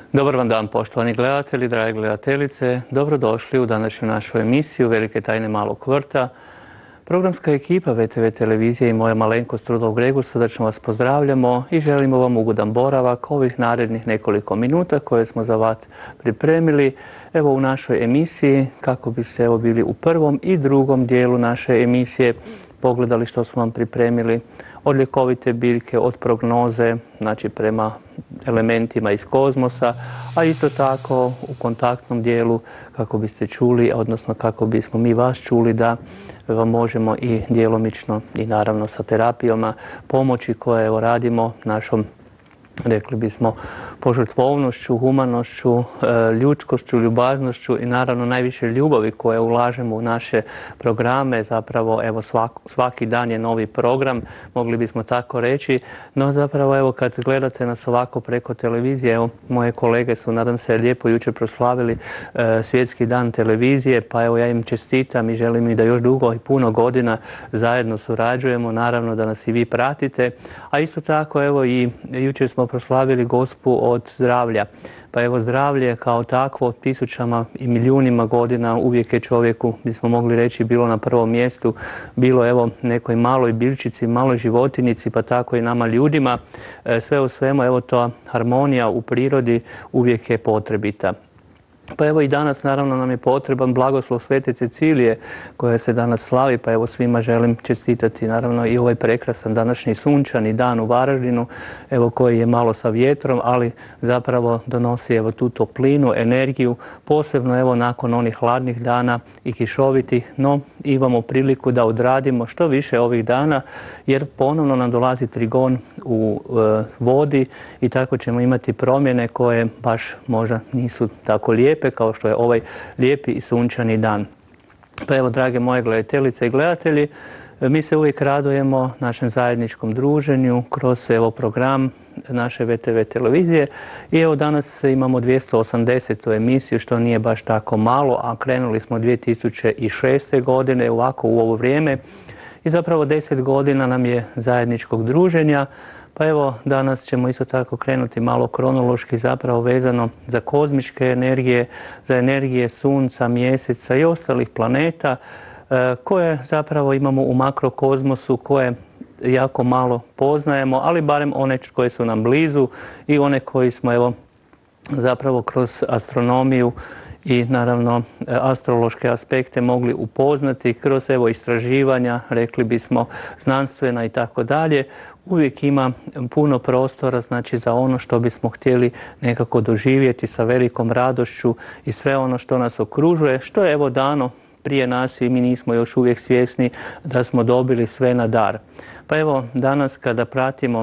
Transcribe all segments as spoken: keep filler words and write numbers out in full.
Dobar vam dan, poštovani gledatelji, drage gledateljice. Dobrodošli u današnju našu emisiju Velike tajne malog vrta. Programska ekipa ve te ve televizije i moja malenkost Rudolf Gregor srdačno vas pozdravljamo i želimo vam ugodan boravak ovih narednih nekoliko minuta koje smo za vas pripremili evo u našoj emisiji kako biste evo bili u prvom i drugom dijelu naše emisije pogledali što smo vam pripremili od ljekovite biljke, od prognoze, znači prema elementima iz kozmosa, a isto tako u kontaktnom dijelu kako biste čuli, odnosno kako bismo mi vas čuli da vam možemo i djelomično i naravno sa terapijama pomoći koje evo radimo našom, rekli bismo, požrtvovnošću, humanošću, ljudskošću, ljubaznošću i naravno najviše ljubavi koje ulažemo u naše programe. Zapravo evo svaki dan je novi program, mogli bismo tako reći, no zapravo evo kad gledate nas ovako preko televizije, evo moje kolege su nadam se lijepo jučer proslavili e, svjetski dan televizije, pa evo ja im čestitam i želim im da još dugo i puno godina zajedno surađujemo, naravno da nas i vi pratite, a isto tako evo i jučer smo proslavili Gospu od zdravlja. Pa evo zdravlje kao takvo tisućama i milijunima godina uvijek je čovjeku, bismo mogli reći, bilo na prvom mjestu, bilo evo nekoj maloj biljčici, maloj životinici, pa tako i nama ljudima. Sve u svemu evo to harmonija u prirodi uvijek je potrebita. Pa evo i danas naravno nam je potreban blagoslov Svete Cecilije koja se danas slavi, pa evo svima želim čestitati naravno i ovaj prekrasan današnji sunčani dan u Varaždinu, evo koji je malo sa vjetrom, ali zapravo donosi evo tu toplinu, energiju, posebno evo nakon onih hladnih dana i kišovitih, no imamo priliku da odradimo što više ovih dana jer ponovno nam dolazi trigon u e, vodi i tako ćemo imati promjene koje baš možda nisu tako lijepe kao što je ovaj lijepi i sunčani dan. Pa evo, drage moje gledateljice i gledatelji, mi se uvijek radujemo našem zajedničkom druženju kroz evo program naše ve te ve televizije i evo danas imamo dvjesto osamdesetu emisiju što nije baš tako malo, a krenuli smo dvije tisuće šeste. godine ovako u ovo vrijeme i zapravo deset godina nam je zajedničkog druženja. Pa evo, danas ćemo isto tako krenuti malo kronološki zapravo vezano za kozmičke energije, za energije sunca, mjeseca i ostalih planeta koje zapravo imamo u makrokozmosu, koje jako malo poznajemo, ali barem one koje su nam blizu i one koji smo evo zapravo kroz astronomiju i naravno astrološke aspekte mogli upoznati kroz evo istraživanja, rekli bismo znanstvena i tako dalje. Uvijek ima puno prostora znači za ono što bismo htjeli nekako doživjeti sa velikom radošću i sve ono što nas okružuje, što je evo dano prije nas i mi nismo još uvijek svjesni da smo dobili sve na dar. Pa evo danas kada pratimo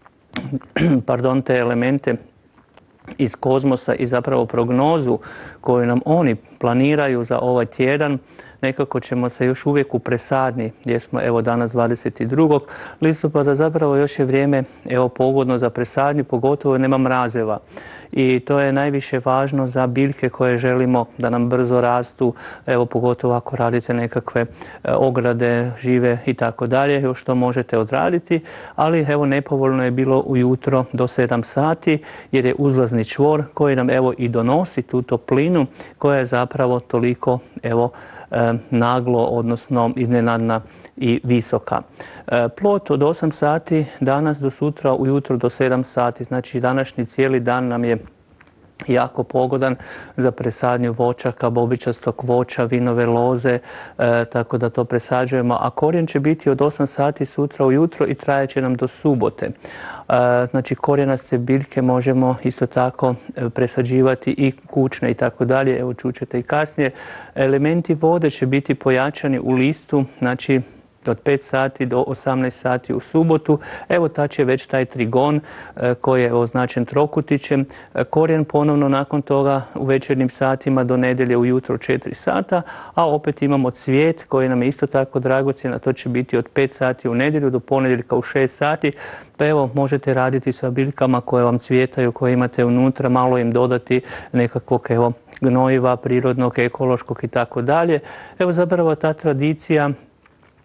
pardon, te elemente iz kozmosa i zapravo prognozu koju nam oni planiraju za ovaj tjedan, nekako ćemo se još uvijek u presadnji, gdje smo evo danas dvadeset drugog listopada, zapravo još je vrijeme evo pogodno za presadnju, pogotovo nema mrazeva. I to je najviše važno za biljke koje želimo da nam brzo rastu, evo pogotovo ako radite nekakve ograde, žive i tako dalje, još to možete odraditi, ali evo nepovoljno je bilo ujutro do sedam sati jer je uzlazni čvor koji nam evo i donosi tu toplinu koja je zapravo toliko evo naglo, odnosno iznenadna i visoka. Plot od osam sati danas do sutra ujutro do sedam sati, znači današnji cijeli dan nam je jako pogodan za presadnju voćaka, bobičastog voća, vinove loze, e, tako da to presađujemo. A korijen će biti od osam sati sutra ujutro i trajeće nam do subote. E, znači korijenaste biljke možemo isto tako presađivati i kućne i tako dalje. Evo čućete i kasnije. Elementi vode će biti pojačani u listu, znači od pet sati do osamnaest sati u subotu. Evo tad će već taj trigon koji je označen trokutićem. Korijen ponovno nakon toga u večernjim satima do nedjelje ujutro četiri sata, a opet imamo cvijet koji nam je isto tako dragocjen, a to će biti od pet sati u nedjelju do ponedjeljka u šest sati. Pa evo možete raditi sa biljkama koje vam cvjetaju, koje imate unutra, malo im dodati nekakvog evo gnojiva, prirodnog, ekološkog i tako dalje. Evo zapravo ta tradicija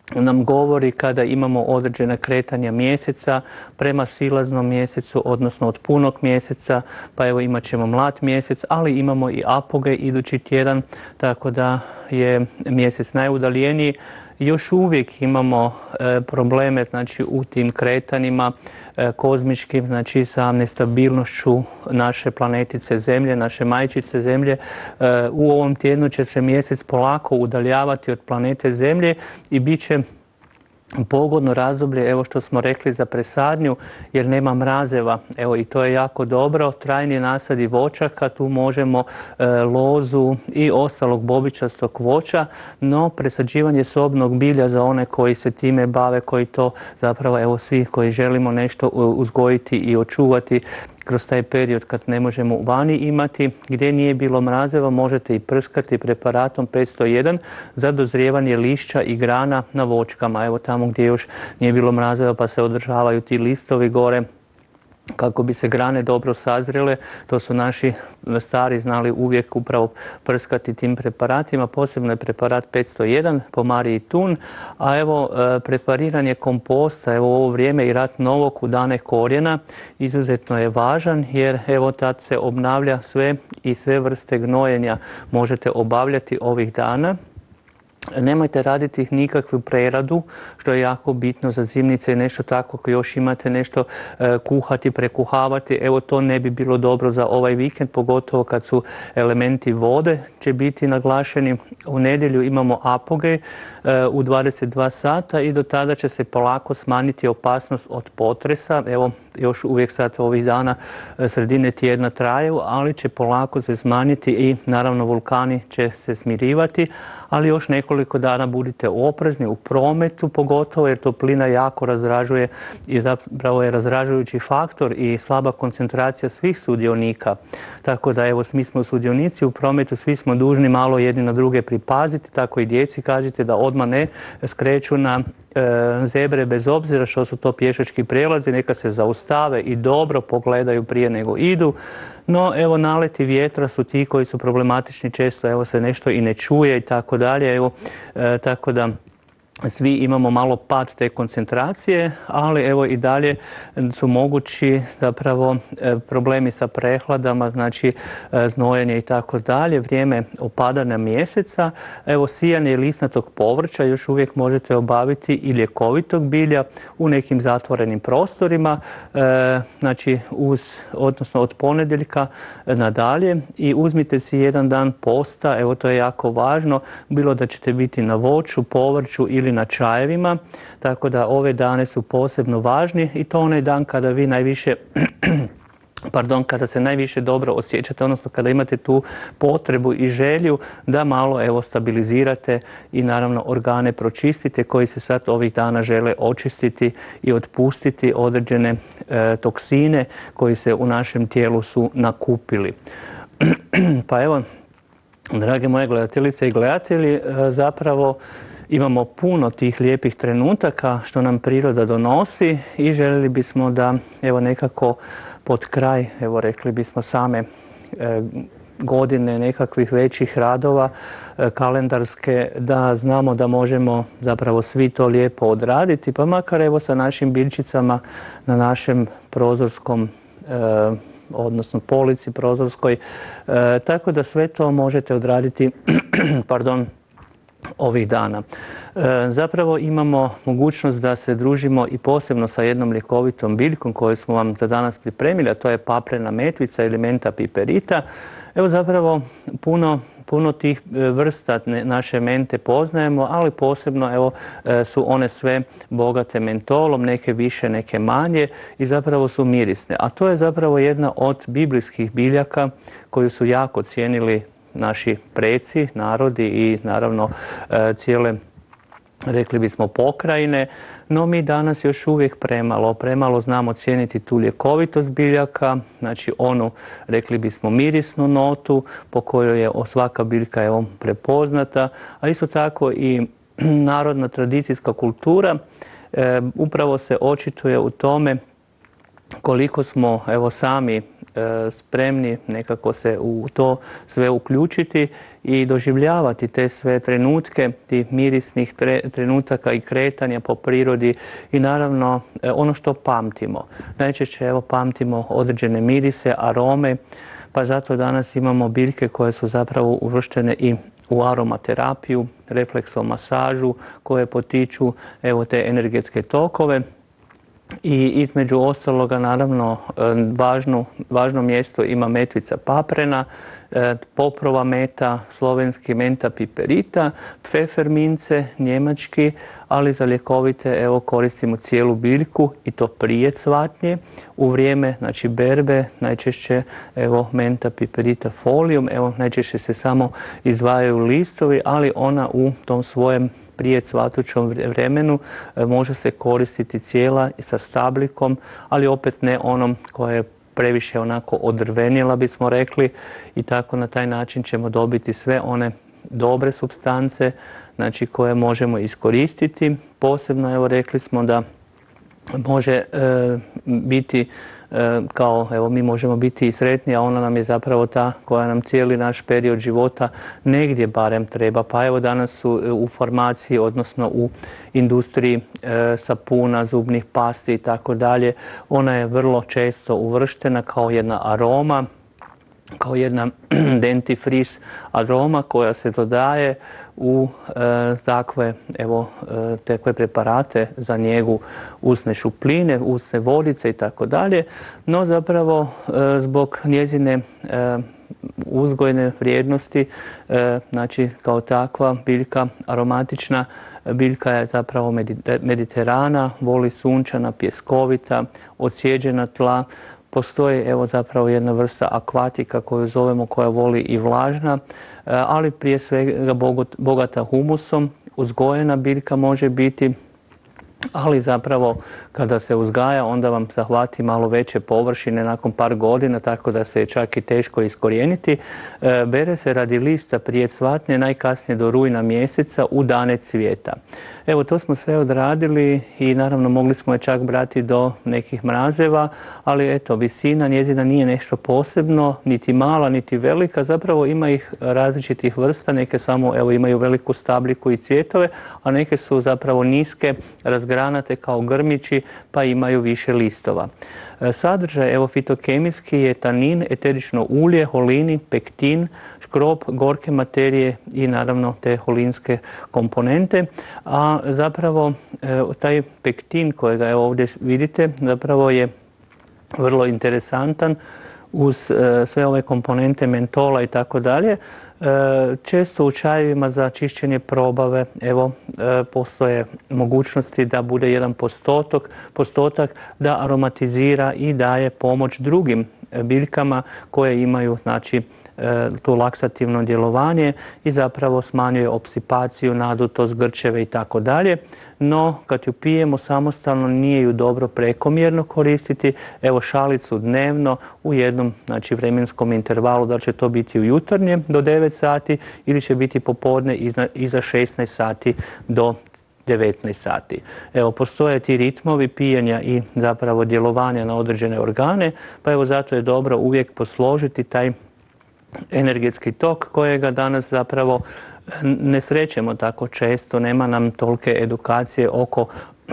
nam govori kada imamo određena kretanja mjeseca prema silaznom mjesecu, odnosno od punog mjeseca, pa evo imat ćemo mlad mjesec, ali imamo i apogej idući tjedan, tako da je mjesec najudaljeniji. Još uvijek imamo e, probleme, znači, u tim kretanjima e, kozmičkim, znači sa nestabilnošću naše planetice Zemlje, naše majčice Zemlje. E, u ovom tjednu će se mjesec polako udaljavati od planete Zemlje i bit će pogodno razdoblje, evo što smo rekli, za presadnju, jer nema mrazeva. Evo, i to je jako dobro. Trajni nasadi voćaka, tu možemo e, lozu i ostalog bobičastog voća, no presađivanje sobnog bilja za one koji se time bave, koji to zapravo, evo, svi koji želimo nešto uzgojiti i očuvati kroz taj period kad ne možemo vani imati, gdje nije bilo mrazeva, možete i prskati preparatom petsto jedan za dozrijevanje lišća i grana na voćkama. Evo tamo gdje još nije bilo mrazeva pa se održavaju ti listovi gore kako bi se grane dobro sazrele. To su naši stari znali uvijek upravo prskati tim preparatima. Posebno je preparat petsto jedan po Mariji Tun. A evo prepariranje komposta, evo u ovo vrijeme i rat novog u dane korijena izuzetno je važan, jer evo tad se obnavlja sve i sve vrste gnojenja možete obavljati ovih dana. Nemojte raditi nikakvu preradu, što je jako bitno za zimnice i nešto tako, ako još imate nešto e, kuhati, prekuhavati. Evo to ne bi bilo dobro za ovaj vikend, pogotovo kad su elementi vode će biti naglašeni. U nedjelju imamo apogej e, u dvadeset dva sata i do tada će se polako smanjiti opasnost od potresa. Evo još uvijek sad ovih dana sredine tjedna traju, ali će polako se smanjiti i naravno vulkani će se smirivati, ali još nekoliko dana budite oprezni u prometu pogotovo, jer toplina jako razdražuje i zapravo je razdražujući faktor i slaba koncentracija svih sudionika. Tako da evo, mi smo sudionici u prometu, svi smo dužni malo jedni na druge pripaziti, tako i djeci kažete da odmah ne skreću na zebre bez obzira što su to pješački prijelazi, neka se zaustave i dobro pogledaju prije nego idu. No evo, naleti vjetra su ti koji su problematični, često evo se nešto i ne čuje i tako dalje. Evo e, tako da svi imamo malo pad te koncentracije, ali evo i dalje su mogući zapravo problemi sa prehladama, znači znojenje i tako dalje. Vrijeme opadanja mjeseca, evo sijanje lisnatog povrća još uvijek možete obaviti i ljekovitog bilja u nekim zatvorenim prostorima, znači uz, odnosno od ponedjeljka nadalje, i uzmite si jedan dan posta, evo to je jako važno, bilo da ćete biti na voću, povrću ili na čajevima, tako da ove dane su posebno važni i to onaj dan kada vi najviše pardon, kada se najviše dobro osjećate, odnosno kada imate tu potrebu i želju da malo evo stabilizirate i naravno organe pročistite koji se sad ovih dana žele očistiti i otpustiti određene e, toksine koji se u našem tijelu su nakupili. Pa evo, drage moje gledateljice i gledatelji, zapravo imamo puno tih lijepih trenutaka što nam priroda donosi i željeli bismo da evo nekako pod kraj, evo rekli bismo same e, godine nekakvih većih radova e, kalendarske, da znamo da možemo zapravo svi to lijepo odraditi, pa makar evo sa našim biljčicama na našem prozorskom e, odnosno polici prozorskoj, e, tako da sve to možete odraditi pardon, ovih dana. E, zapravo imamo mogućnost da se družimo i posebno sa jednom ljekovitom biljkom koju smo vam za danas pripremili, a to je paprena metvica ili menta piperita. Evo zapravo puno, puno tih vrsta naše mente poznajemo, ali posebno evo su one sve bogate mentolom, neke više, neke manje i zapravo su mirisne. A to je zapravo jedna od biblijskih biljaka koju su jako cijenili naši preci, narodi i naravno cijele, rekli bismo, pokrajine, no mi danas još uvijek premalo, premalo znamo cijeniti tu ljekovitost biljaka, znači onu, rekli bismo, mirisnu notu po kojoj je svaka biljka evo prepoznata, a isto tako i narodna tradicijska kultura e, upravo se očituje u tome koliko smo evo sami spremni nekako se u to sve uključiti i doživljavati te sve trenutke, tih mirisnih trenutaka i kretanja po prirodi i naravno ono što pamtimo. Najčešće evo pamtimo određene mirise, arome, pa zato danas imamo biljke koje su zapravo uvrštene i u aromaterapiju, refleksomasažu koje potiču evo te energetske tokove. I između ostaloga naravno važno, važno mjesto ima metvica paprena, poprova meta, slovenski menta piperita, pfefermince, njemački, ali za ljekovite evo koristimo cijelu biljku i to prije cvatnje. U vrijeme znači berbe najčešće evo menta piperita folium, evo najčešće se samo izdvajaju listovi, ali ona u tom svojem prije cvatućom vremenu može se koristiti cijela sa stablikom, ali opet ne onom koja je previše onako odrvenjela bismo rekli i tako na taj način ćemo dobiti sve one dobre supstance znači koje možemo iskoristiti. Posebno evo rekli smo da može e, biti e, kao evo mi možemo biti i sretni, a ona nam je zapravo ta koja nam cijeli naš period života negdje barem treba. Pa evo danas su u farmaciji, odnosno u industriji e, sapuna, zubnih pasti i tako dalje. Ona je vrlo često uvrštena kao jedna aroma, kao jedna dentifriz aroma koja se dodaje u e, takve, evo, e, takve preparate za njegu usne šupline, usne vodice i tako dalje. No zapravo e, zbog njezine e, uzgojne vrijednosti, e, znači kao takva biljka aromatična, biljka je zapravo mediterana, voli sunčana, pjeskovita, odsjeđena tla. Postoji evo zapravo jedna vrsta akvatika koju zovemo, koja voli i vlažna, ali prije svega bogata humusom. Uzgojena biljka može biti, ali zapravo kada se uzgaja onda vam zahvati malo veće površine nakon par godina, tako da se je čak i teško iskorijeniti. Bere se radi lista prije cvatnje najkasnije do rujna mjeseca u dane cvijeta. Evo to smo sve odradili i naravno mogli smo je čak brati do nekih mrazeva, ali eto visina njezina nije nešto posebno, niti mala, niti velika, zapravo ima ih različitih vrsta, neke samo evo imaju veliku stabliku i cvjetove, a neke su zapravo niske, razgranate kao grmići pa imaju više listova. Sadržaj evo fitokemijski je tanin, eterično ulje, holini, pektin, škrob, gorke materije i naravno te holinske komponente. A zapravo taj pektin kojega evo ovdje vidite zapravo je vrlo interesantan uz sve ove komponente mentola i tako dalje. Često u čajevima za čišćenje probave evo postoje mogućnosti da bude jedan postotak, postotak da aromatizira i daje pomoć drugim biljkama koje imaju znači to laksativno djelovanje i zapravo smanjuje opsipaciju, nadutost, grčeve i tako dalje. No, kad ju pijemo samostalno nije ju dobro prekomjerno koristiti. Evo šalicu dnevno u jednom znači, vremenskom intervalu, da li će to biti u jutarnje do devet sati ili će biti popodne iza, iza šesnaest sati do devetnaest sati. Evo, postoje ti ritmovi pijenja i zapravo djelovanja na određene organe, pa evo zato je dobro uvijek posložiti taj energetski tok kojega danas zapravo ne srećemo tako često, nema nam tolike edukacije oko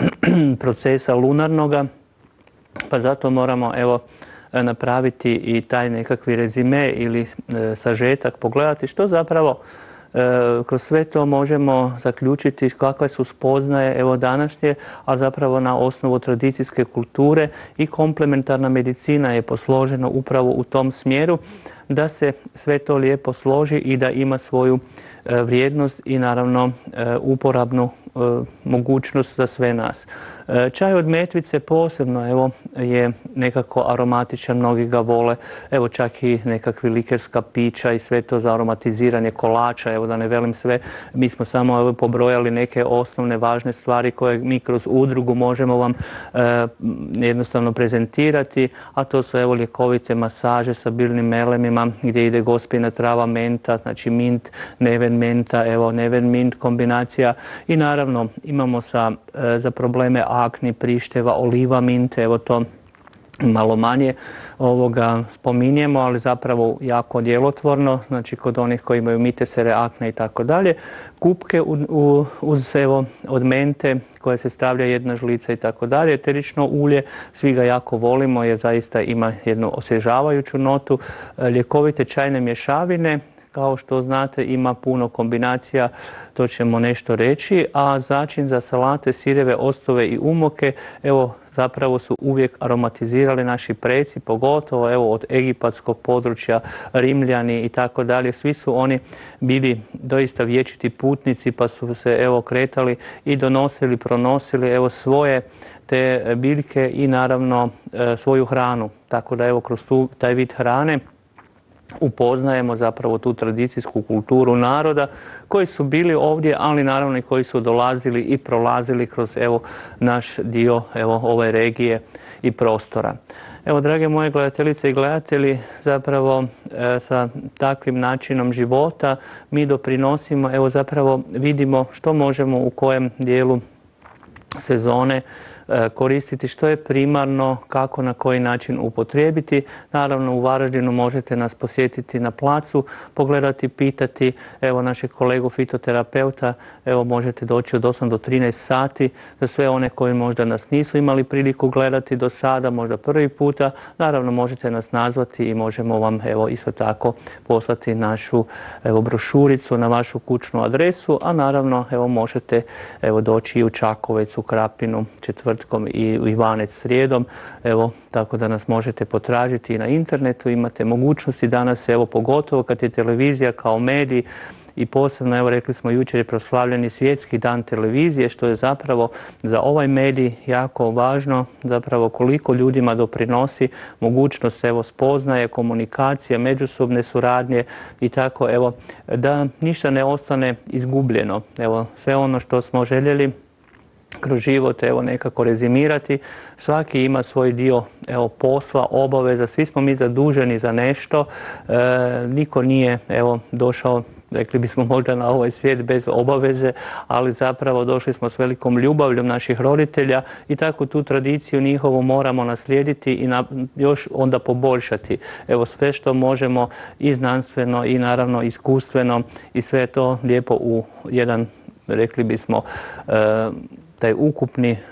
procesa lunarnoga, pa zato moramo evo napraviti i taj nekakvi rezime ili sažetak, pogledati što zapravo kroz sve to možemo zaključiti kakve su spoznaje evo današnje, ali zapravo na osnovu tradicijske kulture i komplementarna medicina je posložena upravo u tom smjeru da se sve to lijepo složi i da ima svoju vrijednost i naravno uporabnu mogućnost za sve nas. Čaj od metvice posebno evo, je nekako aromatičan, mnogi ga vole, evo čak i nekakvi likerska pića i sve to za aromatiziranje kolača, evo da ne velim sve, mi smo samo evo, pobrojali neke osnovne važne stvari koje mi kroz udrugu možemo vam e, jednostavno prezentirati, a to su evo ljekovite masaže sa biljnim melemima gdje ide gospina trava menta, znači mint, neven menta, evo neven mint kombinacija i naravno imamo sa, e, za probleme akni, prišteva, oliva mint, evo to malo manje ovoga spominjemo, ali zapravo jako djelotvorno, znači kod onih koji imaju mitesere, akne i tako dalje. Kupke u, u, uz evo od mente koja se stavlja jedna žlica i tako dalje. Eterično ulje, svi ga jako volimo jer zaista ima jednu osvježavajuću notu. Ljekovite čajne mješavine, kao što znate, ima puno kombinacija, to ćemo nešto reći, a začin za salate, sireve, ostove i umoke, evo, zapravo su uvijek aromatizirali naši preci, pogotovo evo od egipatskog područja, Rimljani i tako dalje. Svi su oni bili doista vječiti putnici pa su se evo kretali i donosili, pronosili evo svoje te biljke i naravno svoju hranu. Tako da evo kroz tu, taj vid hrane upoznajemo zapravo tu tradicijsku kulturu naroda koji su bili ovdje, ali naravno i koji su dolazili i prolazili kroz evo naš dio evo ove regije i prostora. Evo, drage moje gledateljice i gledatelji, zapravo e, sa takvim načinom života mi doprinosimo, evo zapravo vidimo što možemo u kojem dijelu sezone koristiti, što je primarno, kako na koji način upotrijebiti. Naravno, u Varaždinu možete nas posjetiti na placu, pogledati, pitati, evo našeg kolegu fitoterapeuta, evo možete doći od osam do trinaest sati, za sve one koji možda nas nisu imali priliku gledati do sada, možda prvi puta, naravno možete nas nazvati i možemo vam evo isto tako poslati našu evo brošuricu na vašu kućnu adresu, a naravno evo možete evo doći i u Čakovec, u Krapinu, četvrtkom i u Ivanec srijedom, evo, tako da nas možete potražiti i na internetu, imate mogućnosti danas, evo, pogotovo kad je televizija kao medij i posebno, evo, rekli smo jučer je proslavljeni svjetski dan televizije, što je zapravo za ovaj medij jako važno, zapravo koliko ljudima doprinosi mogućnost, evo, spoznaje, komunikacije, međusobne suradnje i tako, evo, da ništa ne ostane izgubljeno. Evo, sve ono što smo željeli kroz život evo nekako rezimirati. Svaki ima svoj dio evo posla, obaveza, svi smo mi zaduženi za nešto. E, niko nije evo došao, rekli bismo možda na ovaj svijet bez obaveze, ali zapravo došli smo s velikom ljubavljom naših roditelja i tako tu tradiciju njihovu moramo naslijediti i na, još onda poboljšati. Evo sve što možemo i znanstveno i naravno iskustveno i sve to lijepo u jedan, rekli bismo, e, taj ukupni e,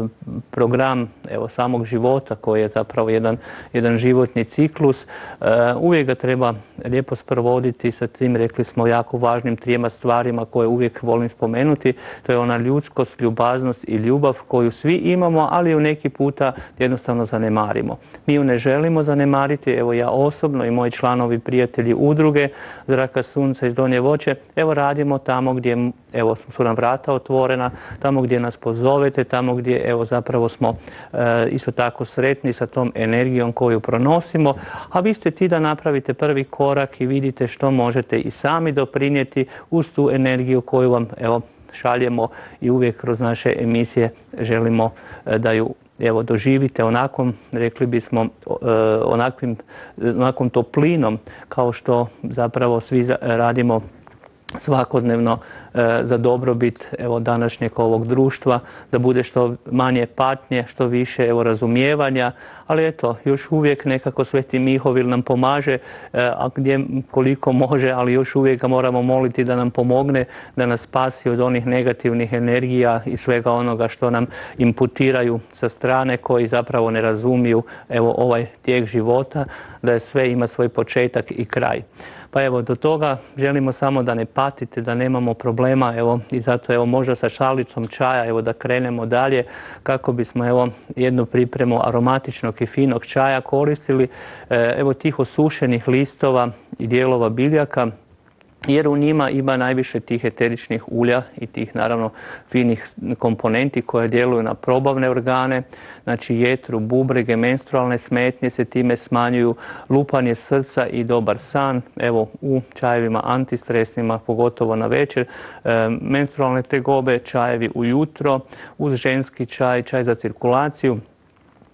program evo, samog života koji je zapravo jedan, jedan životni ciklus. E, uvijek ga treba lijepo sprovoditi sa tim, rekli smo, jako važnim trijema stvarima koje uvijek volim spomenuti. To je ona ljudskost, ljubaznost i ljubav koju svi imamo, ali ju neki puta jednostavno zanemarimo. Mi ju ne želimo zanemariti, evo ja osobno i moji članovi, prijatelji udruge Zraka sunca iz Donje Voće, evo radimo tamo gdje evo, su nam vrata otvorena, tamo gdje nas pozovete, tamo gdje evo zapravo smo e, isto tako sretni sa tom energijom koju pronosimo, a vi ste ti da napravite prvi korak i vidite što možete i sami doprinijeti uz tu energiju koju vam evo šaljemo i uvijek kroz naše emisije želimo e, da ju evo doživite onakvom, rekli bismo, onakvim, onakvom toplinom kao što zapravo svi radimo svakodnevno za dobrobit evo današnjeg ovog društva, da bude što manje patnje, što više evo razumijevanja, ali eto, još uvijek nekako Sveti Mihovil nam pomaže, a gdje koliko može, ali još uvijek ga moramo moliti da nam pomogne, da nas spasi od onih negativnih energija i svega onoga što nam imputiraju sa strane koji zapravo ne razumiju evo ovaj tijek života, da je sve ima svoj početak i kraj. Pa evo, do toga želimo samo da ne patite, da nemamo problema, evo, i zato evo možda sa šalicom čaja, evo da krenemo dalje, kako bismo evo jednu pripremu aromatičnog i finog čaja koristili, evo tih osušenih listova i dijelova biljaka, jer u njima ima najviše tih eteričnih ulja i tih naravno finih komponenti koje djeluju na probavne organe, znači jetru, bubrege, menstrualne smetnje se time smanjuju, lupanje srca i dobar san, evo u čajevima antistresnima, pogotovo na večer, e, menstrualne tegobe, čajevi ujutro, uz ženski čaj, čaj za cirkulaciju,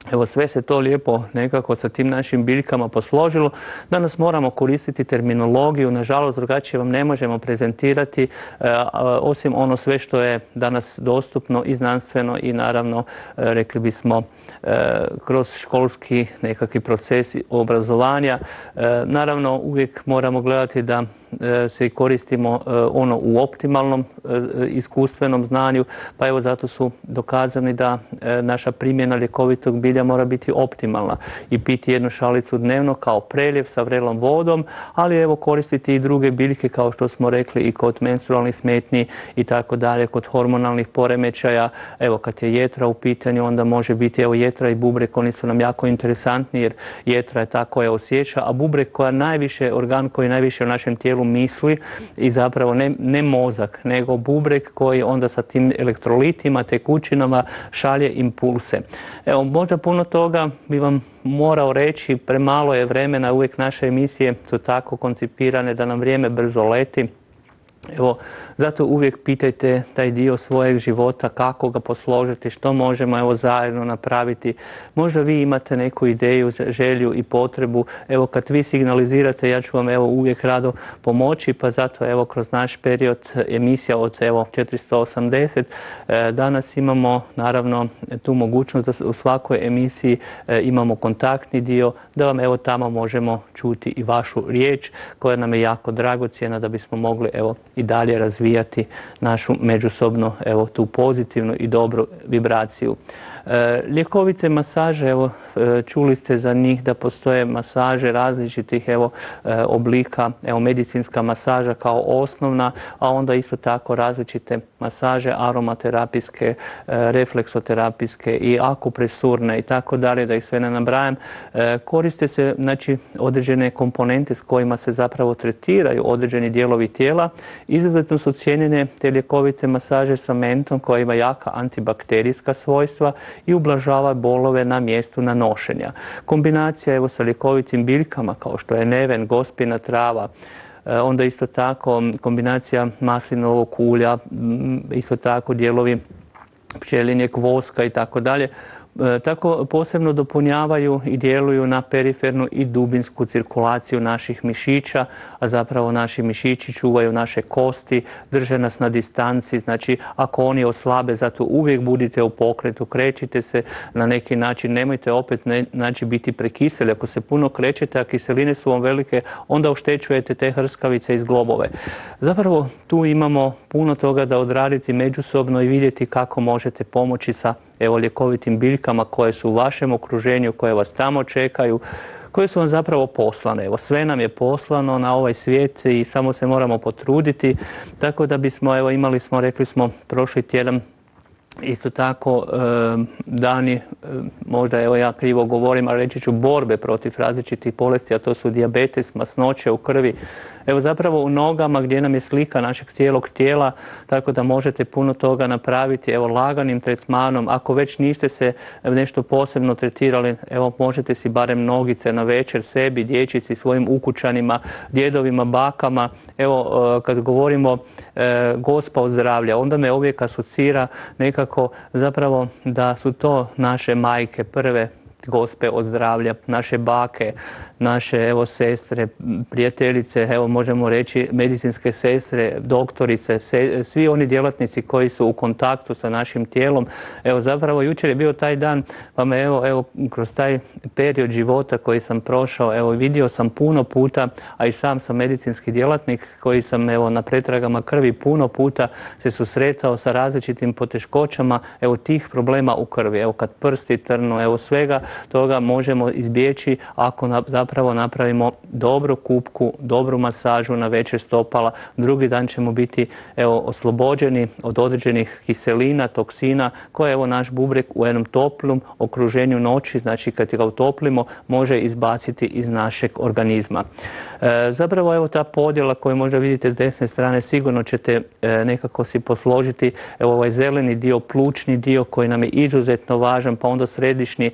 Evo, sve se to lijepo nekako sa tim našim biljkama posložilo. Danas moramo koristiti terminologiju, nažalost drugačije vam ne možemo prezentirati, e, osim ono sve što je danas dostupno i znanstveno i naravno, e, rekli bismo, e, kroz školski nekakvi proces obrazovanja. E, naravno, uvijek moramo gledati da se koristimo ono u optimalnom iskustvenom znanju, pa evo zato su dokazani da naša primjena ljekovitog bilja mora biti optimalna i piti jednu šalicu dnevno kao preljev sa vrelom vodom, ali evo koristiti i druge biljke kao što smo rekli i kod menstrualnih smetnji i tako dalje, kod hormonalnih poremećaja. Evo kad je jetra u pitanju, onda može biti evo jetra i bubrek, oni su nam jako interesantni jer jetra je ta koja osjeća, a bubrek koja najviše, organ koji najviše u našem tijelu misli i zapravo ne, ne mozak, nego bubrek koji onda sa tim elektrolitima, tekućinama šalje impulse. Evo, možda puno toga bi vam morao reći, premalo je vremena, uvijek naše emisije su tako koncipirane da nam vrijeme brzo leti. Evo, zato uvijek pitajte taj dio svojeg života, kako ga posložiti, što možemo evo zajedno napraviti. Možda vi imate neku ideju, želju i potrebu. Evo, kad vi signalizirate, ja ću vam evo uvijek rado pomoći, pa zato evo kroz naš period emisija od evo četiristo osamdeset danas imamo naravno tu mogućnost da u svakoj emisiji imamo kontaktni dio, da vam evo tamo možemo čuti i vašu riječ koja nam je jako dragocjena da bismo mogli evo i dalje razvijati našu međusobno evo tu pozitivnu i dobru vibraciju. E, ljekovite masaže, evo čuli ste za njih da postoje masaže različitih evo e, oblika, evo medicinska masaža kao osnovna, a onda isto tako različite masaže aromaterapijske, e, refleksoterapijske i akupresurne i tako dalje, da ih sve ne nabrajam. E, koriste se znači određene komponente s kojima se zapravo tretiraju određeni dijelovi tijela. Izuzetno su cijenjene te ljekovite masaže sa mentom koja ima jaka antibakterijska svojstva i ublažava bolove na mjestu nanošenja. Kombinacija evo sa ljekovitim biljkama kao što je neven, gospina trava, onda isto tako kombinacija maslinovog ulja, isto tako dijelovi pčelinjeg voska i tako dalje. Tako posebno dopunjavaju i djeluju na perifernu i dubinsku cirkulaciju naših mišića, a zapravo naši mišići čuvaju naše kosti, drže nas na distanci, znači ako oni oslabe, zato uvijek budite u pokretu, krećite se na neki način, nemojte opet ne, znači biti prekiseli. Ako se puno krećete, a kiseline su vam velike, onda oštećujete te hrskavice i zglobove. Zapravo tu imamo puno toga da odraditi međusobno i vidjeti kako možete pomoći sa evo ljekovitim biljkama koje su u vašem okruženju, koje vas tamo čekaju, koje su vam zapravo poslane. Evo, sve nam je poslano na ovaj svijet i samo se moramo potruditi, tako da bismo, evo imali smo, rekli smo prošli tjedan, isto tako e, dani, e, možda evo ja krivo govorim, ali reći ću borbe protiv različitih bolesti, a to su dijabetes, masnoće u krvi. Evo zapravo u nogama gdje nam je slika našeg cijelog tijela, tako da možete puno toga napraviti evo laganim tretmanom. Ako već niste se nešto posebno tretirali, evo možete si barem nogice na večer sebi, dječici, svojim ukućanima, djedovima, bakama. Evo kad govorimo e, Gospa od zdravlja, onda me uvijek asocira nekako zapravo da su to naše majke prve Gospe od zdravlja, naše bake, naše evo sestre, prijateljice, evo možemo reći medicinske sestre, doktorice, se, svi oni djelatnici koji su u kontaktu sa našim tijelom. Evo zapravo jučer je bio taj dan, pa me evo, evo kroz taj period života koji sam prošao, evo vidio sam puno puta, a i sam sam medicinski djelatnik koji sam evo na pretragama krvi puno puta se susretao sa različitim poteškoćama evo tih problema u krvi. Evo kad prsti trnu, evo svega toga možemo izbjeći ako na, zapravo napravimo dobru kupku, dobru masažu na večer stopala. Drugi dan ćemo biti evo oslobođeni od određenih kiselina, toksina koje evo naš bubrek u jednom toplom okruženju noći, znači kad ga utoplimo, može izbaciti iz našeg organizma. E, zapravo evo ta podjela koju možda vidite s desne strane, sigurno ćete e, nekako si posložiti evo ovaj zeleni dio, plućni dio koji nam je izuzetno važan, pa onda središnji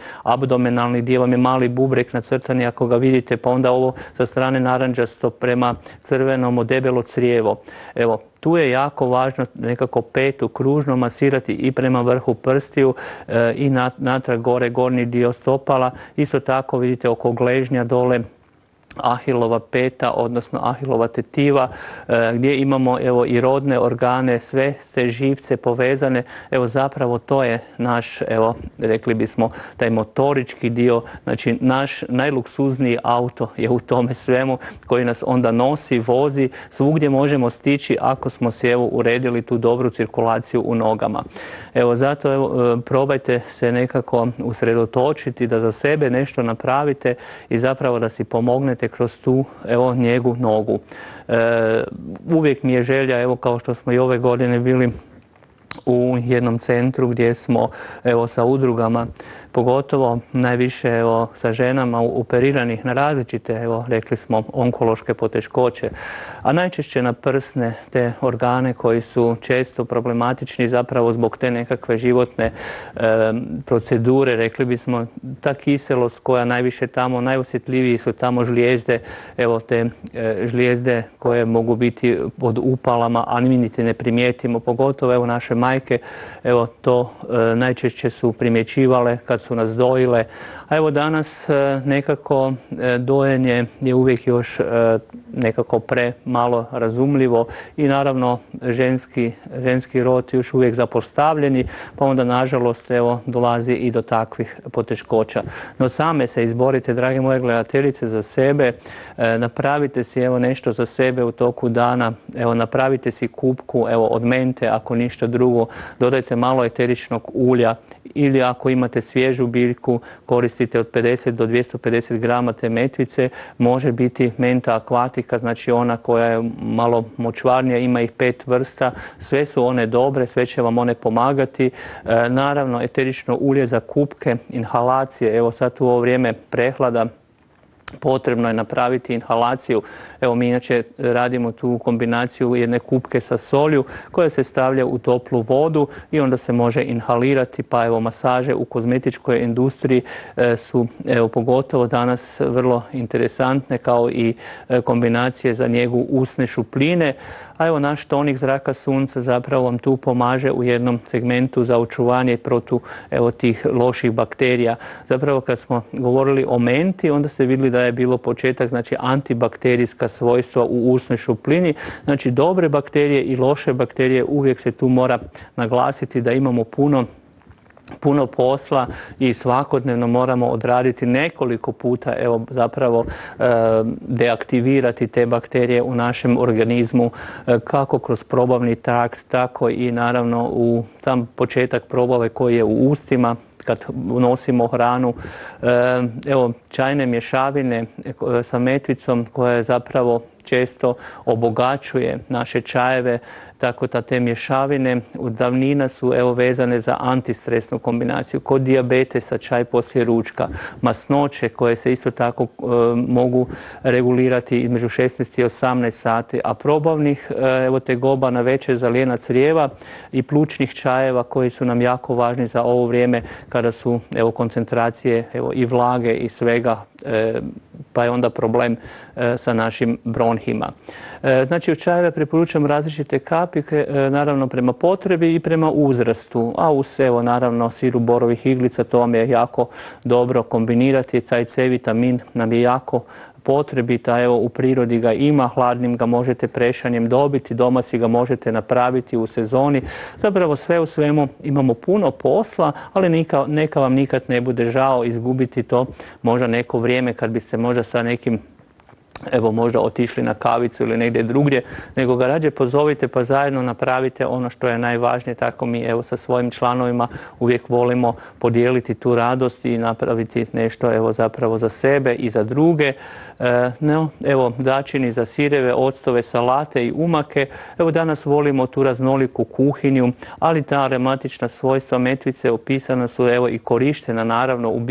abdomenalni dio vam je mali bubrek nacrtani ako ga vidite, pa onda ovo sa strane naranđasto prema crvenom debelo crijevo. Evo, tu je jako važno nekako petu kružno masirati i prema vrhu prstiju e, i natrag gore gornji dio stopala. Isto tako vidite oko gležnja dole Ahilova peta, odnosno Ahilova tetiva, gdje imamo evo i rodne organe, sve te živce povezane. Evo zapravo to je naš, evo rekli bismo, taj motorički dio, znači naš najluksuzniji auto je u tome svemu koji nas onda nosi, vozi, svugdje možemo stići ako smo si evo uredili tu dobru cirkulaciju u nogama. Evo zato evo, probajte se nekako usredotočiti da za sebe nešto napravite i zapravo da si pomognete kroz tu evo njegu nogu. E, uvijek mi je želja, evo kao što smo i ove godine bili u jednom centru gdje smo evo sa udrugama, pogotovo najviše evo sa ženama operiranih na različite, evo rekli smo, onkološke poteškoće, a najčešće na prsne te organe koji su često problematični zapravo zbog te nekakve životne e, procedure, rekli bismo, ta kiselost koja najviše tamo, najosjetljiviji su tamo žlijezde, evo te e, žlijezde koje mogu biti pod upalama, a mi niti ne primijetimo, pogotovo evo naše majke, evo to e, najčešće su primjećivale kad su nas dojile. A evo danas e, nekako e, dojenje je uvijek još e, nekako premalo razumljivo i naravno ženski, ženski rod još uvijek zapostavljeni, pa onda nažalost evo dolazi i do takvih poteškoća. No same se izborite, drage moje gledateljice, za sebe, e, napravite si evo nešto za sebe u toku dana, evo napravite si kupku evo od mente, ako ništa drugo, dodajte malo eteričnog ulja ili ako imate svježu biljku, koristite od pedeset do dvjesto pedeset grama te metvice, može biti menta akvatika, znači ona koja je malo močvarnija, ima ih pet vrsta, sve su one dobre, sve će vam one pomagati. E, naravno, eterično ulje za kupke, inhalacije, evo sad u ovo vrijeme prehlada, potrebno je napraviti inhalaciju. Evo mi inače radimo tu kombinaciju jedne kupke sa solju koja se stavlja u toplu vodu i onda se može inhalirati, pa evo masaže u kozmetičkoj industriji e, su evo pogotovo danas vrlo interesantne, kao i e, kombinacije za njegu usne šupljine. A evo naš tonik zraka sunca zapravo vam tu pomaže u jednom segmentu za očuvanje protu evo tih loših bakterija. Zapravo kad smo govorili o menti, onda ste vidjeli da je bilo početak, znači antibakterijska svojstva u usnoj šupljini. Znači dobre bakterije i loše bakterije, uvijek se tu mora naglasiti da imamo puno puno posla i svakodnevno moramo odraditi nekoliko puta, evo zapravo e, deaktivirati te bakterije u našem organizmu, e, kako kroz probavni trakt, tako i naravno u sam početak probave koji je u ustima, kad unosimo hranu. E, evo, čajne mješavine sa metvicom koja je zapravo često obogaćuje naše čajeve, tako da te mješavine u davnina su evo vezane za antistresnu kombinaciju. Kod dijabetesa čaj poslije ručka, masnoće koje se isto tako e, mogu regulirati između šesnaest i osamnaest sati, a probavnih e, evo tegoba na večer za lijena crijeva i plućnih čajeva koji su nam jako važni za ovo vrijeme kada su evo koncentracije evo i vlage i svega, e, pa je onda problem e, sa našim bronhima. E, znači u čajeve preporučam različite kapike, e, naravno prema potrebi i prema uzrastu, a uz evo naravno sirup borovih iglica, to vam je jako dobro kombinirati, taj C vitamin nam je jako potrebita, evo u prirodi ga ima, hladnim ga možete prešanjem dobiti, doma si ga možete napraviti u sezoni. Zapravo sve u svemu imamo puno posla, ali neka, neka vam nikad ne bude žao izgubiti to možda neko vrijeme kad biste možda sa nekim evo možda otišli na kavicu ili negdje drugdje, nego ga rađe pozovite pa zajedno napravite ono što je najvažnije. Tako mi evo sa svojim članovima uvijek volimo podijeliti tu radost i napraviti nešto evo zapravo za sebe i za druge. E, no, evo začini za sireve, octove, salate i umake. Evo danas volimo tu raznoliku kuhinju, ali ta aromatična svojstva metvice opisana su evo i korištena naravno u bi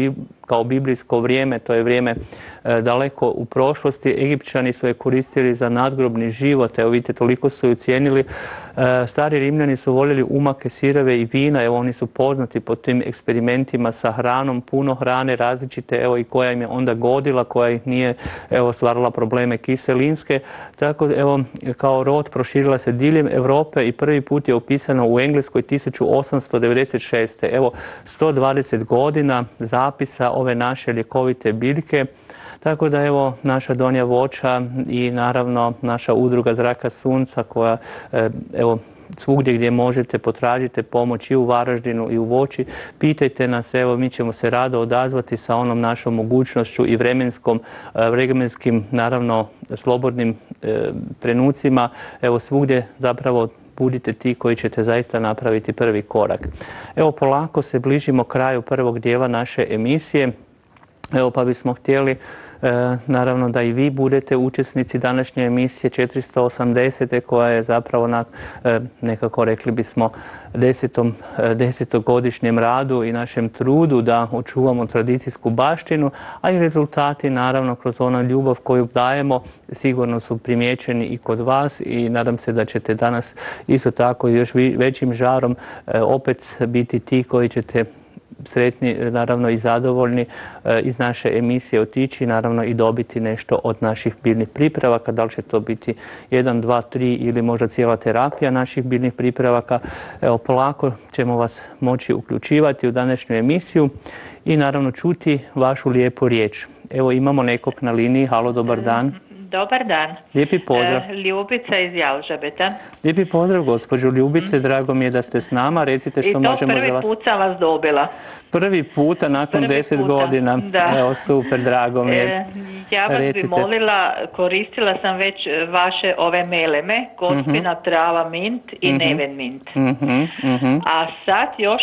kao biblijsko vrijeme, to je vrijeme daleko u prošlosti. Egipćani su je koristili za nadgrobni život, evo vidite, toliko su ju cijenili. Stari Rimljani su voljeli umake, sireve i vina, evo oni su poznati po tim eksperimentima sa hranom, puno hrane različite, evo i koja im je onda godila, koja ih nije, evo, stvarala probleme kiselinske. Tako, evo, kao rod proširila se diljem Europe i prvi put je opisano u Engleskoj tisuću osamsto devedeset šeste. Evo, sto dvadeset godina zapisa ove naše ljekovite biljke. Tako da evo naša Donja Voća i naravno naša udruga Zraka sunca koja evo svugdje gdje možete potražite pomoć i u Varaždinu i u Voći. Pitajte nas, evo mi ćemo se rado odazvati sa onom našom mogućnošću i vremenskom, vremenskim naravno slobodnim trenucima. Evo svugdje zapravo budite ti koji ćete zaista napraviti prvi korak. Evo polako se bližimo kraju prvog dijela naše emisije. Evo pa bismo htjeli naravno da i vi budete učesnici današnje emisije četiristo osamdeset. koja je zapravo na, nekako rekli bismo desetom, desetogodišnjem radu i našem trudu da očuvamo tradicijsku baštinu, a i rezultati naravno kroz onu ljubav koju dajemo sigurno su primijećeni i kod vas i nadam se da ćete danas isto tako još većim žarom opet biti ti koji ćete sretni, naravno i zadovoljni iz naše emisije otići, naravno i dobiti nešto od naših biljnih pripravaka, da li će to biti jedan, dva, tri ili možda cijela terapija naših biljnih pripravaka. Evo, polako ćemo vas moći uključivati u današnju emisiju i naravno čuti vašu lijepu riječ. Evo imamo nekog na liniji. Halo, dobar dan. Dobar dan. Lijepi pozdrav. E, Ljubica iz Jalžabeta. Lijepi pozdrav, gospođo Ljubice. Drago mi je da ste s nama. Recite što možemo za vas. I to prvi put sam vas dobila. Prvi puta nakon prvi deset puta. godina. Da. Evo, super, drago mi je. E, ja vas Recite. bi molila, koristila sam već vaše ove meleme, gospina, uh-huh. trava, mint i uh-huh. neven mint. Uh-huh. Uh-huh. A sad još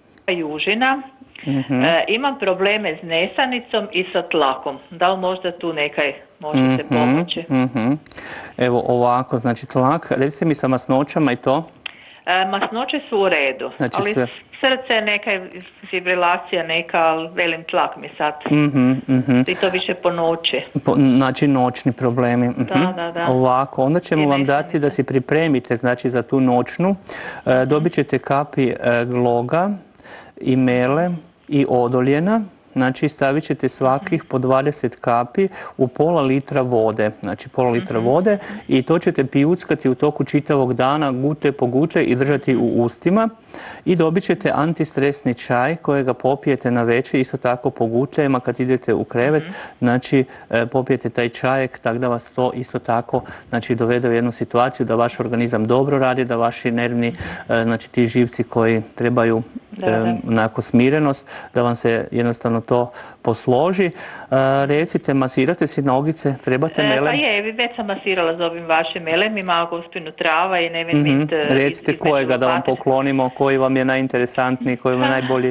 južina. Uh-huh. E, imam probleme s nesanicom i sa tlakom. Da li možda tu nekaj možete uh-huh. pomoći? Uh-huh. Evo ovako, znači tlak, recite mi sa masnoćama i to? E, masnoće su u redu, znači, ali sve... srce neka fibrilacija neka, ali velim tlak mi sad. Uh-huh. Uh-huh. I to više po noći. Po, znači noćni problemi. Uh-huh. Da, da, da. Ovako, onda ćemo I vam dati da se pripremite znači za tu noćnu. E, dobit ćete kapi e, gloga i mele i odoljena. Znači stavit ćete svakih po dvadeset kapi u pola litra vode, znači pola litra vode i to ćete pijuckati u toku čitavog dana, gute po gute i držati u ustima i dobit ćete antistresni čaj kojega popijete na večer, isto tako po gutljajima kad idete u krevet, znači popijete taj čajek tako da vas to isto tako znači dovede u jednu situaciju da vaš organizam dobro radi, da vaši nervni, znači ti živci koji trebaju da, da. onako smirenost, da vam se jednostavno to posloži. E, recite, masirate si nogice, trebate melem? E, pa je, već sam masirala za ovim vašim melemima, gospinu trava i nevin mm-hmm. mint. Recite iz, kojega da vam poklonimo, koji vam je najinteresantniji, koji vam je najbolji?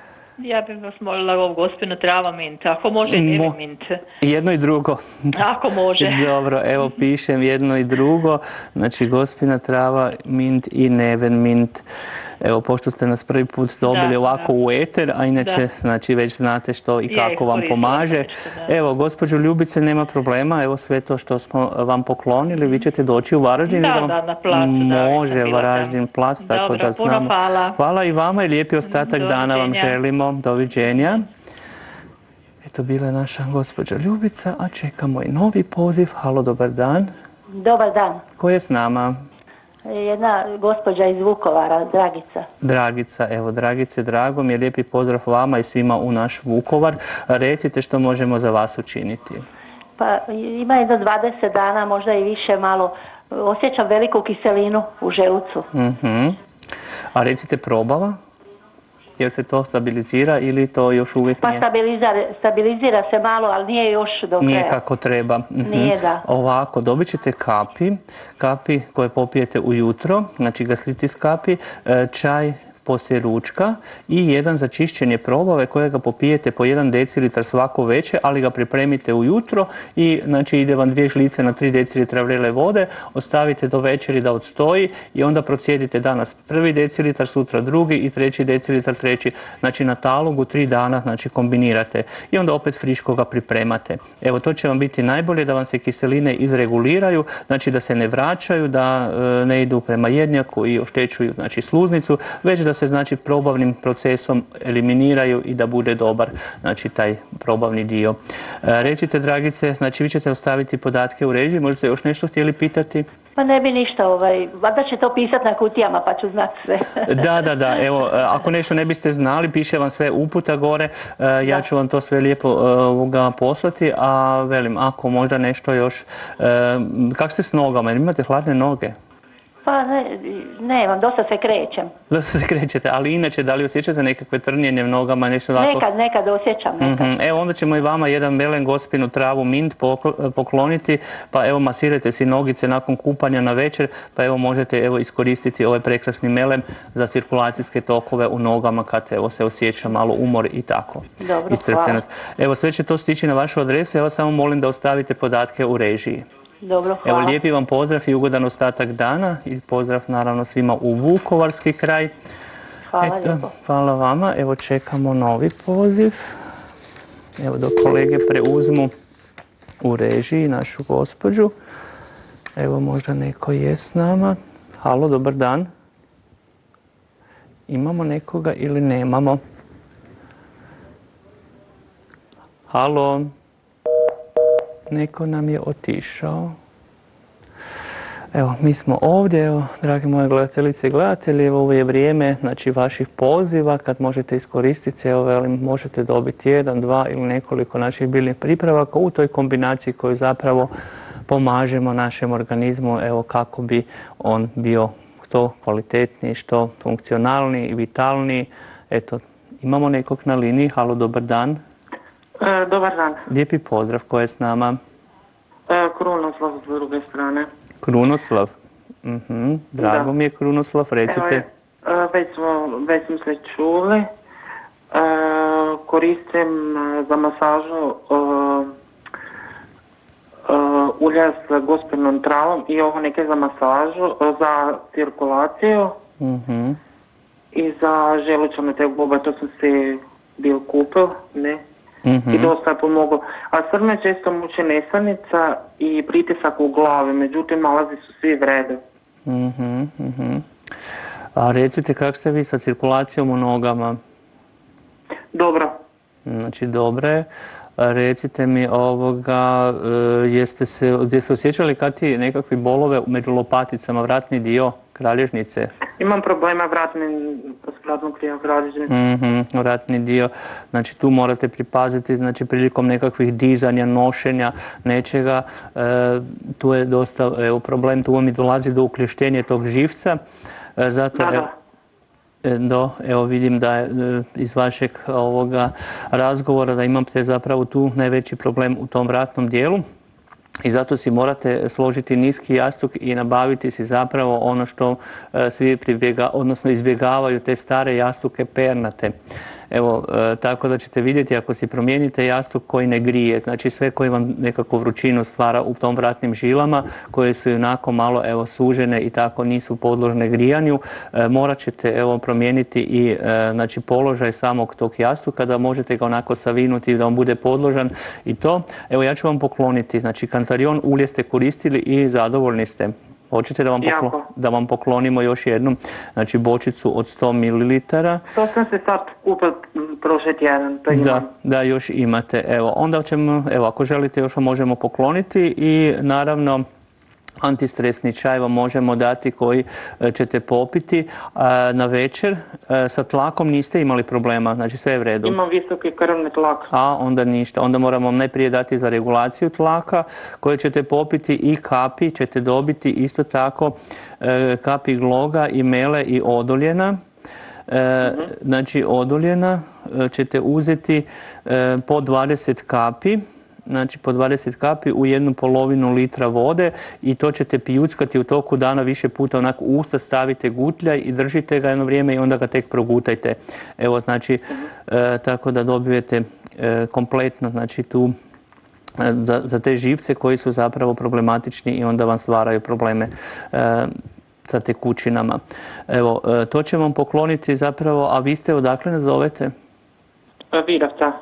Ja bih vas molila ovo gospinu trava mint, ako može i nevin mint. Jedno i drugo. Ako može. Dobro, evo pišem jedno i drugo, znači gospina trava mint i neven mint. Evo, pošto ste nas prvi put dobili da, ovako da. u eter, a inače znači, već znate što i kako je, vam pomaže. Nešto, evo, gospođo Ljubice, nema problema. Evo sve to što smo vam poklonili, vi ćete doći u Varaždin. Da, da, vam... da, na placu. Može, da, Varaždin plac, tako Dobro, da znamo. hvala. Hvala i vama i lijepi ostatak dana vam želimo. Doviđenja. Eto, bila je naša gospođa Ljubica, a čekamo i novi poziv. Halo, dobar dan. Dobar dan. Ko je s nama? Jedna gospođa iz Vukovara, Dragica. Dragica, evo Dragice, drago mi je, lijepi pozdrav vama i svima u naš Vukovar. Recite što možemo za vas učiniti. Pa ima jedno dvadeset dana, možda i više malo, osjećam veliku kiselinu u želucu. Uh-huh. A recite probava? Jel se to stabilizira ili to još uvijek nije? Pa stabilizira, stabilizira se malo, ali nije još do kraja. Nije kako treba. Nije, da. Ovako, dobit ćete kapi, kapi koje popijete ujutro, znači gastritis kapi, čaj poslije ručka i jedan za čišćenje probave kojega popijete po jedan decilitar svako večer, ali ga pripremite ujutro i znači ide vam dvije žlice na tri decilitra vrele vode, ostavite do večeri da odstoji i onda procijedite danas prvi decilitar, sutra drugi i treći decilitar, treći. Znači na talogu tri dana znači kombinirate i onda opet friško ga pripremate. Evo, to će vam biti najbolje da vam se kiseline izreguliraju, znači da se ne vraćaju, da e, ne idu prema jednjaku i oštećuju znači sluznicu, već da se znači probavnim procesom eliminiraju i da bude dobar znači taj probavni dio. E, recite, Dragice, znači vi ćete ostaviti podatke u režiji, možete još nešto htjeli pitati? Pa ne bi ništa, ovaj, valjda će to pisati na kutijama pa ću znati sve. Da, da, da, evo, ako nešto ne biste znali, piše vam sve uputa gore, ja ću vam to sve lijepo uh, poslati, a velim, ako možda nešto još, uh, kako ste s nogama, imate hladne noge? Pa ne, nemam, dosta se krećem. Dosta se krećete, ali inače da li osjećate nekakve trnjenje u nogama, nešto ovako? Nekad, nekad osjećam, nekad. Mm-hmm. Evo onda ćemo i vama jedan melen gospinu travu mint pokloniti, pa evo masirajte si nogice nakon kupanja na večer, pa evo možete evo iskoristiti ovaj prekrasni melem za cirkulacijske tokove u nogama kad evo se osjeća malo umor i tako. Dobro, hvala. Evo sve će to stići na vašu adresu, evo samo molim da ostavite podatke u režiji. Dobro, hvala. Evo, lijepi vam pozdrav i ugodan ostatak dana i pozdrav naravno svima u Vukovarski kraj. Hvala Eto, lijepo. Hvala vama. Evo čekamo novi poziv. Evo dok kolege preuzmu u režiji našu gospođu. Evo možda neko je s nama. Halo, dobar dan. Imamo nekoga ili nemamo? Halo. Neko nam je otišao. Evo, mi smo ovdje, evo, dragi moje gledateljice i gledatelji, evo, ovo je vrijeme, znači, vaših poziva, kad možete iskoristiti, evo, velim, možete dobiti jedan, dva ili nekoliko naših biljnih pripravaka u toj kombinaciji koju zapravo pomažemo našem organizmu, evo, kako bi on bio što kvalitetniji, što funkcionalniji i vitalniji. Eto, imamo nekog na liniji. Halo, dobar dan. E, dobar dan. Lijepi pozdrav, ko je s nama? E, Krunoslav s druge strane. Krunoslav. Uh-huh. Drago da. mi je, Krunoslav, recite. Evo, već, smo, već smo se čuli. E, koristim za masažu e, e, ulja s gospinom travom i ovo neke za masažu, za cirkulaciju uh-huh. i za želučane tegobe, to sam si bil kupil, ne? Mm-hmm. I dosta je pomoglo. A sad me često muči nesanica i pritisak u glavi, međutim nalazi su svi v redu. Mm-hmm, mm-hmm. A recite, kako ste vi sa cirkulacijom u nogama? Dobro. Znači, dobro je. Recite mi, ovoga, jeste se, gdje ste osjećali kad ti nekakvi bolove među lopaticama, vratni dio kralježnice? Imam problema vratni, s vratnom kralježnice. Mm-hmm, vratni dio. Znači tu morate pripaziti, znači prilikom nekakvih dizanja, nošenja, nečega. E, tu je dosta evo, problem, tu vam i dolazi do ukleštenja tog živca. E, zato, da, evo, Do, evo vidim da je iz vašeg ovoga razgovora da imate zapravo tu najveći problem u tom vratnom dijelu i zato si morate složiti niski jastuk i nabaviti si zapravo ono što svi pribjega, odnosno izbjegavaju te stare jastuke pernate. Evo, e, tako da ćete vidjeti ako si promijenite jastuk koji ne grije, znači sve koji vam nekako vrućinu stvara u tom vratnim žilama, koje su onako malo evo, sužene i tako nisu podložne grijanju, e, morat ćete evo, promijeniti i e, znači, položaj samog tog jastuka da možete ga onako savinuti da on bude podložan i to. Evo ja ću vam pokloniti, znači Kantarion ulje ste koristili i zadovoljni ste. Hoćete da vam, poklo, da vam poklonimo još jednu, znači bočicu od sto mililitara. To sam se sad kupila prošli tjedan, to imam. Da, da, još imate. Evo, onda ćemo, evo, ako želite još vam možemo pokloniti i naravno antistresni čaj vam možemo dati koji ćete popiti na večer. Sa tlakom niste imali problema, znači sve je v redu. Imam visoki krvni tlak. A, onda ništa. Onda moramo vam najprije dati za regulaciju tlaka koje ćete popiti i kapi ćete dobiti isto tako kapi gloga i mele i odoljena. E, znači odoljena ćete uzeti po dvadeset kapi. znači po dvadeset kapi u jednu polovinu litra vode i to ćete pijuckati u toku dana više puta, onako u usta stavite gutljaj i držite ga jedno vrijeme i onda ga tek progutajte. Evo, znači, e, tako da dobijete e, kompletno, znači tu za, za te živce koji su zapravo problematični i onda vam stvaraju probleme e, sa tekućinama. Evo, e, to će vam pokloniti zapravo, a vi ste odakle nazovete? Viravca.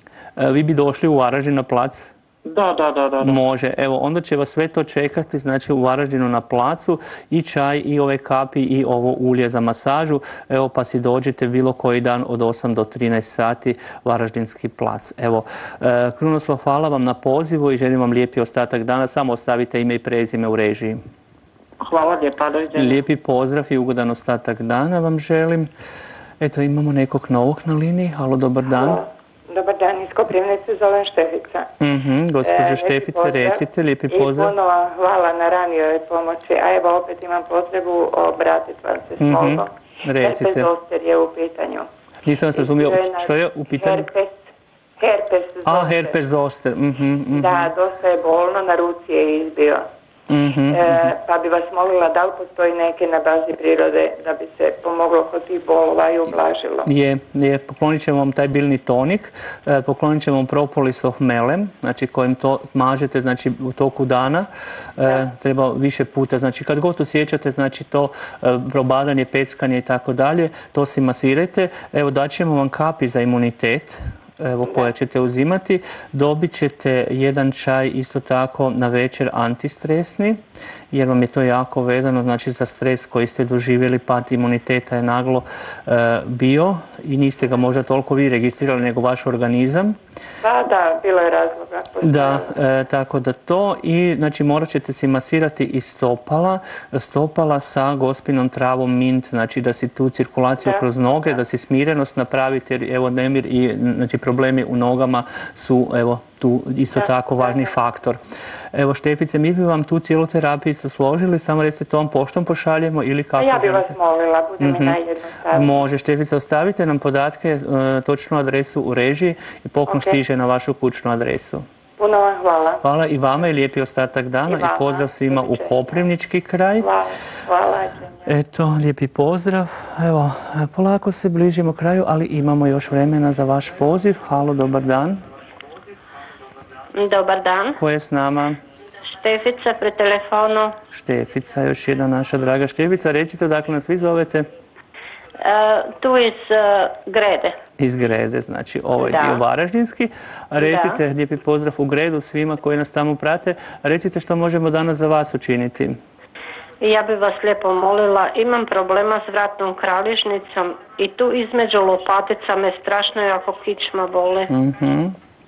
E, vi bi došli u Varaždin na plac? Da, da, da, da. Može. Evo, onda će vas sve to čekati, znači u Varaždinu na placu, i čaj, i ove kapi, i ovo ulje za masažu. Evo, pa si dođite bilo koji dan od osam do trinaest sati, Varaždinski plac. Evo, e, Krunoslav, hvala vam na pozivu i želim vam lijepi ostatak dana. Samo ostavite ime i prezime u režiji. Hvala lijepa, doviđenja. Lijepi pozdrav i ugodan ostatak dana vam želim. Eto, imamo nekog novog na liniji. Halo, dobar dan. Halo. Dobar dan, iz Koprivnice zovem Štefica. Mhm, gospođo Štefice, recite, lijepi pozdrav. I puno vam hvala na ranijoj pomoći, a evo opet imam potrebu obratiti vam se s molbom. Recite. Herpes zoster je u pitanju. Nisam vas razumio, što je u pitanju? Herpes, herpes zoster. A, herpes zoster. Mhm, mhm. Da, dosta je bolno, na ruci je izbio. Mhm, E, pa bi vas molila da li postoji neke na bazi prirode da bi se pomoglo kod tih bolova i ublažilo. Je, je, poklonit ćemo vam taj biljni tonik, e, poklonit ćemo vam propolisov melem, znači kojim to mažete, znači u toku dana, e, treba više puta, znači kad god osjećate, znači to e, probadanje, peckanje i tako dalje, to si masirajte. Evo, daćemo vam kapi za imunitet, evo, koje ćete uzimati. Dobit ćete jedan čaj isto tako na večer antistresni, jer vam je to jako vezano, znači za stres koji ste doživjeli, pad imuniteta je naglo e, bio i niste ga možda toliko vi registrirali nego vaš organizam. Da, da, bilo je razloga. Da, e, tako da to i znači morat ćete si masirati i stopala, stopala sa gospinom travom mint, znači da si tu cirkulaciju Da, kroz noge, da. da si smirenost napravite, jer evo nemir i znači problemi u nogama su evo tu isto Da, tako da, važni da. faktor. Evo Štefice, mi bi vam tu cijelu terapiju složili, samo recite to vam poštom pošaljemo ili kako Ja bih vas želite? molila, bude mi najjednostavnije. Može, Štefice, ostavite nam podatke, e, točnu adresu u režiji i poklon Ok. stiže na vašu kućnu adresu. Puno vam hvala. Hvala i vama i lijepi ostatak dana I i, vama. pozdrav svima u Doviđenja. Koprivnički kraj. Hvala, hvala. Đenja. Eto, lijepi pozdrav. Evo, polako se bližimo kraju, ali imamo još vremena za vaš poziv. Halo, dobar dan. Dobar dan. Ko je s nama? Štefica pri telefonu. Štefica, još jedna naša draga Štefica. Recite odakle nas vi zovete? E, tu iz e, Grede. Iz Grede, znači ovaj Da. dio varaždinski. A recite, lijepi pozdrav u Gredu svima koji nas tamo prate. Recite što možemo danas za vas učiniti. Ja bih vas lijepo molila, imam problema s vratnom kralježnicom i tu između lopatica me strašno jako kičma boli. Mhm.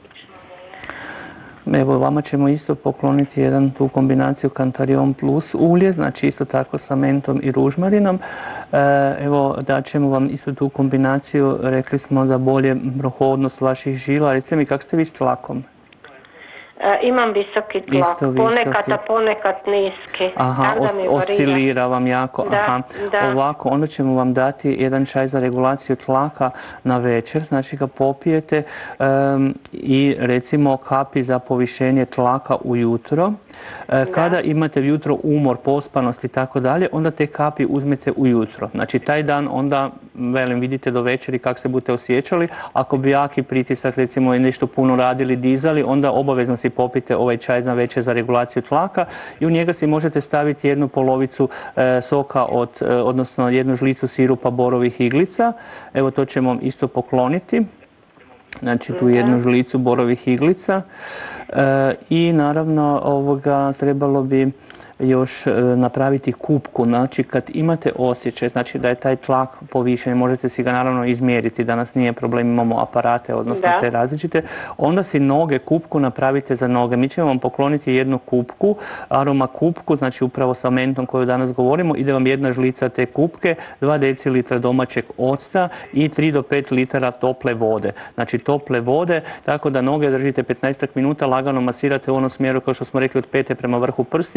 Evo, vama ćemo isto pokloniti jedan tu kombinaciju Cantarion Plus ulje, znači isto tako sa mentom i ružmarinom. E, evo, daćemo vam isto tu kombinaciju, rekli smo da bolje prohodnost vaših žila. Recite mi, kako ste vi s tlakom? E, imam visoki tlak, Isto visoki. ponekad, a ponekad niski. Aha, Tako da os- mi varira. oscilira vam jako. Da, Aha. da. Ovako, onda ćemo vam dati jedan čaj za regulaciju tlaka na večer, znači ga popijete em, i recimo kapi za povišenje tlaka ujutro. E, kada imate ujutro umor, pospanost i tako dalje, onda te kapi uzmete ujutro. Znači taj dan onda, velim, vidite do večeri kako se budete osjećali. Ako bi jaki pritisak, recimo, i nešto puno radili, dizali, onda obavezno si popite ovaj čaj na večer za regulaciju tlaka i u njega si možete staviti jednu polovicu e, soka, od, e, odnosno jednu žlicu sirupa borovih iglica. Evo, to ćemo vam isto pokloniti. Znači tu jednu žlicu borovih iglica e, i naravno ovoga trebalo bi još e, napraviti kupku, znači kad imate osjećaj, znači da je taj tlak povišen, možete si ga naravno izmjeriti, danas nije problem, imamo aparate, odnosno Da. te različite, onda si noge, kupku napravite za noge. Mi ćemo vam pokloniti jednu kupku, aroma kupku, znači upravo sa mentom koju danas govorimo, ide vam jedna žlica te kupke, dva decilitra domaćeg octa i tri do pet litara tople vode. Znači tople vode, tako da noge držite petnaest minuta, lagano masirate u onom smjeru kao što smo rekli od pete prema vrhu prstiju, nakon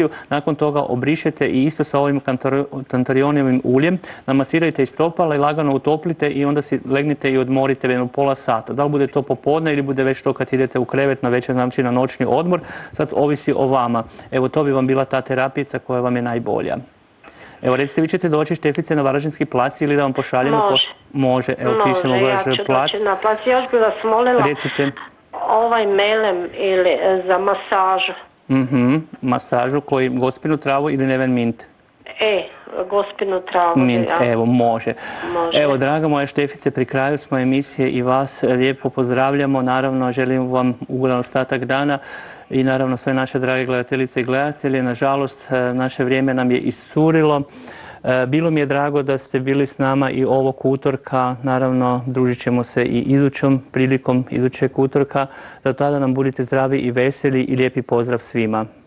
nakon toga obrišete i isto sa ovim tantarionovim uljem namasirajte i stopala i lagano utoplite i onda si legnite i odmorite jedno pola sata. Da li bude to popodne ili bude već to kad idete u krevet na večer, znači na noćni odmor, sad ovisi o vama. Evo, to bi vam bila ta terapijica koja vam je najbolja. Evo, recite, vi ćete doći, Štefice, na Varaždinski plac ili da vam pošaljemo? Može. Može, evo, pišemo Varaždinski plac. Može, ja ću doći na plac. Još bi vas molila Recite. Ovaj melem ili za masažu. Mhm, masažu koji, gospinu travu ili neven mint? E, gospinu travu. Mint, ja. evo, može. Može. Evo, draga moja Štefice, pri kraju smo emisije i vas lijepo pozdravljamo. Naravno, želim vam ugodan ostatak dana i naravno sve naše drage gledateljice i gledatelje. Nažalost, naše vrijeme nam je iscurilo. Bilo mi je drago da ste bili s nama i ovog utorka. Naravno, družit ćemo se i idućom prilikom idućeg utorka. Do tada nam budite zdravi i veseli i lijepi pozdrav svima.